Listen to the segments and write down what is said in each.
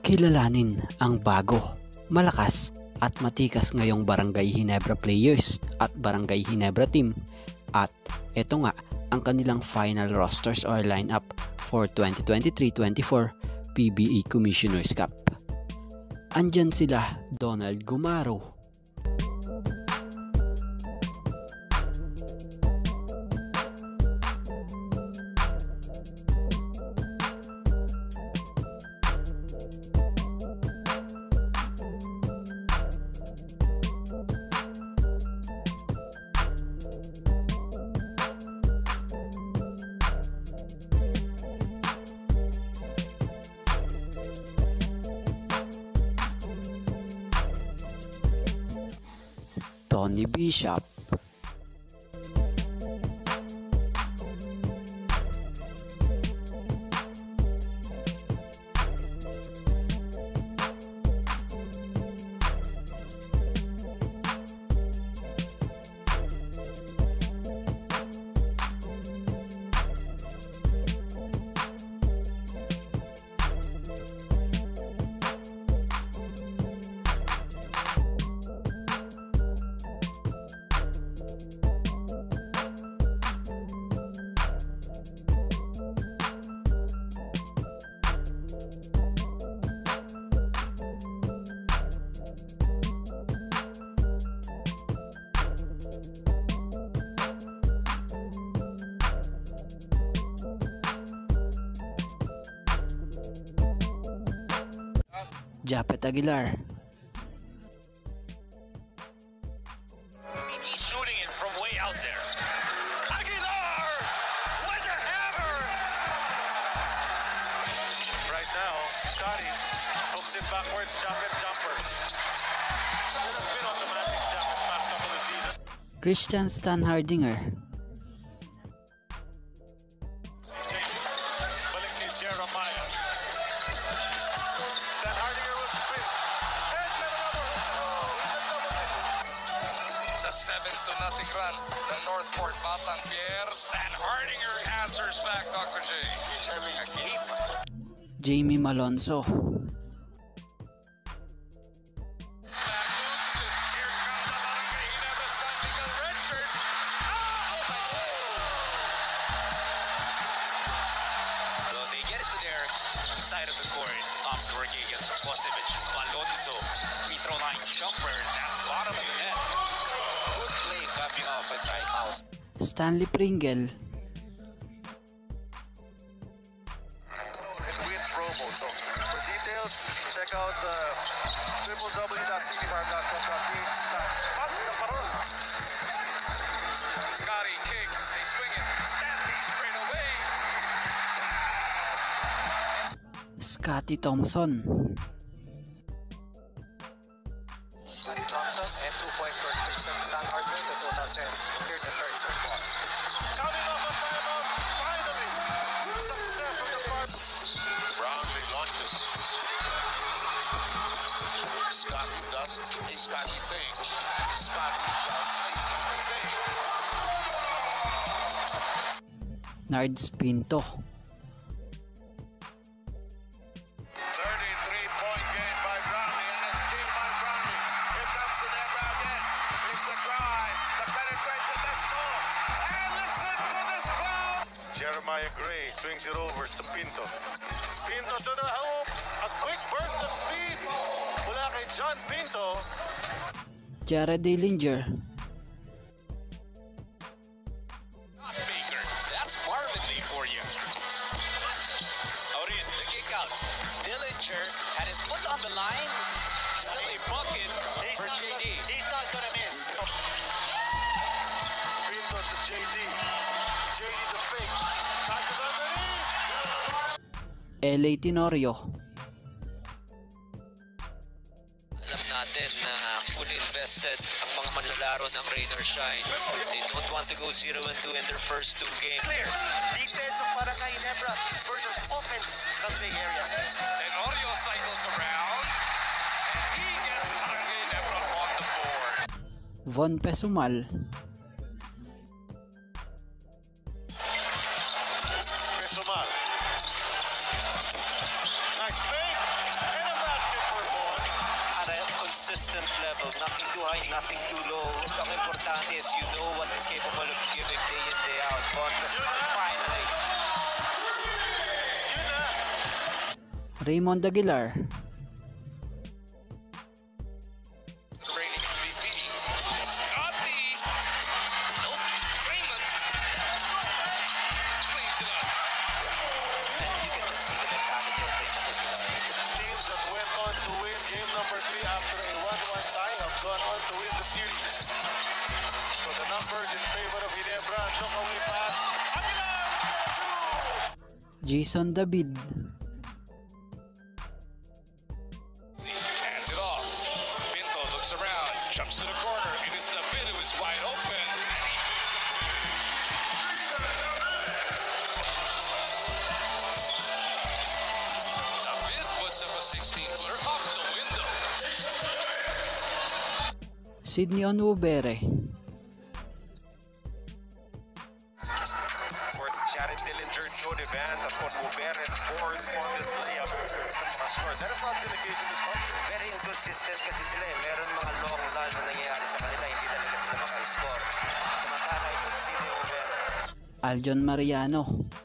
Kilalanin ang bago, malakas at matikas ngayong Barangay Ginebra players at Barangay Ginebra team. At ito nga ang kanilang final rosters or lineup for 2023-24 PBA Commissioner's Cup. Andyan sila Donald Gumaro, Tony Bishop, Japet Aguilar, He's shooting it from way out there. Aguilar with the hammer. Right now, Scotty hooks it backwards, jumper. Should have been automatic jump past couple of seasons. Christian Stan Hardinger, Balik kay Jeremiah. Stan Hardinger will spin. And meron It's a 7-0 run from Northport Batang Pierre. Stan Hardinger answers back, Dr. J. He's having a game. Jamie Malonzo, Back loose. Here comes the Barangay Ginebra San Miguel red shirts. So they get it to their side of the court. Ops working against Kosevic. Malonzo. Free throw line jumper. That's bottom of the net. Good play coming off at timeout. Stanley Pringle, It's win promo. So for details, check out www.tvbar.com.ph/spot. Scotty kicks. They swing it. Stanley straight away. Scotty Thompson, Scotty Thompson and 2 points for Christian Stan Hardinger, the total 10 here in the third so far. Coming off a timeout. Finally. Success with the part. Brownlee launches. Scotty does a Scotty thing. Scotty does a Scotty thing. Nards Pinto, 33-point game by Brownlee and a steal by Brownlee. Here comes Ginebra again. Here's the drive, the penetration, the score. And listen to this crowd. Jeremiah Gray swings it over to Pinto. Pinto to the hoop. A quick burst of speed. Mula kay John Pinto. Jared Dillinger, Baker. That's Marvin Lee for you. Out in the kick out. Dillinger had his foot on the line. Still a bucket for JD. He's not gonna miss. Pinto to JD. JD the fake. Passes underneath. LA Tenorio, Alam natin na fully invested ang mga manlalaro ng Rain or Shine. They don't want to go 0-2 in their first 2 games. Clear. Defense of Barangay Ginebra versus offense ng Bay Area. Tenorio cycles around. And he gets Barangay Ginebra on the board. Von Pesumal, Pesumal. Nice fake. And a consistent level. Nothing too high, nothing too low. Ang importante is you know what is capable of giving day in, day out. Contrast finally. Raymond Aguilar, Reigning MVP. Scotty. Nope. Raymond. Cleans it up. And you get to see the mentality of Raymond Aguilar. Teams that went on to win game number 3 after a 1-1 tie have gone on to win the series. So the numbers in favor of Ginebra. Look away pass. Jason David, Hands it off. Pinto looks around, jumps to the corner. It is the bid who is wide open. And he makes it. The bid puts up a 16-footer off the window. Sydney Onwubere, For Jared Dillinger, Jody Van, of course, Ubere, fourth on this layup. That is not the case in this country. Very inconsistent kasi sila eh. Meron mga long run na nangyayari sa kanila. Hindi talaga sila maka-score. Samantala ito si Sidney Ubere. Aljon Mariano,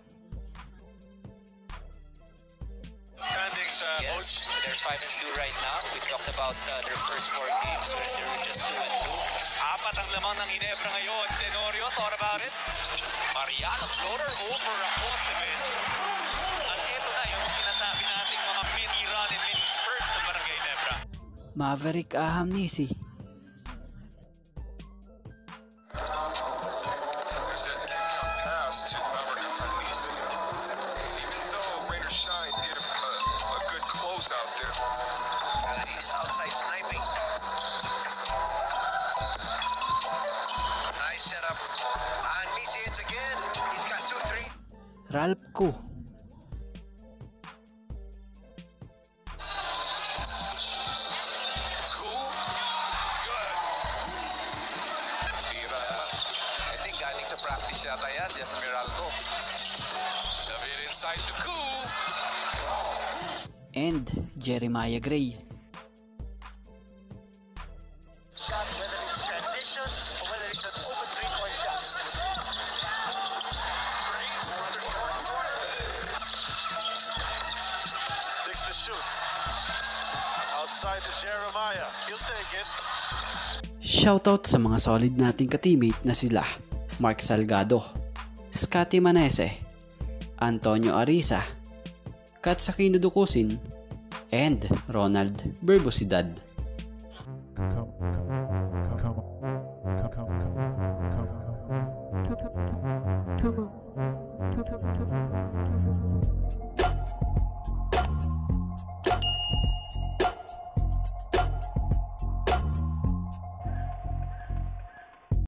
Standings, Yes, they're 5-2 right now. We talked about their first 4 games where they were just 2-2. Apat ang lamang ng Ginebra ngayon. Tenorio, thought about it. Mariano floater over Raposevic. At ito na yung sinasabi nating mga mini run and mini spurts ng Barangay Ginebra. Maverick Ahamnisi, There's that pass to Maverick Ahamnisi. Even though Rainer Shine did a good closeout there. He's outside sniping. Nice setup. And Misi hits again. He's got 2-3. Ralph Ku, Cool. Good. Tira. I think galing sa practice yata yan, Jeff Miralco. David inside to Koo. and Jeremiah Gray. Shot, whether it's transition or whether it's an open three-point shot. Six to shoot. Outside to Jeremiah. He'll take it. Shoutout sa mga solid nating ka-teammate na sila Mark Salgado, Scotty Manese, Antonio Arisa, Katsakino Dukusin, and Ronald Berbosidad. Come on.